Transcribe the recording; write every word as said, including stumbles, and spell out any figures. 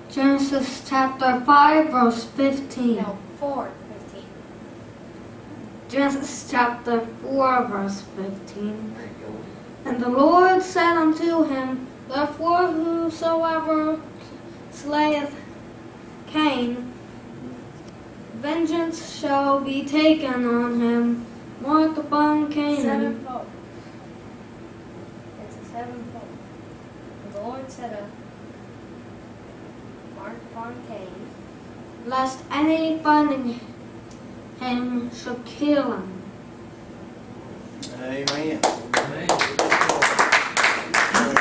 Genesis chapter five, verse fifteen. No, four, fifteen. Genesis chapter four, verse fifteen. And the Lord said unto him, Therefore whosoever slayeth Cain, vengeance shall be taken on him. Mark upon Canaan. Sevenfold. It's a sevenfold. And the Lord said of Mark upon Cain, lest any finding him should kill him. Amen. Amen.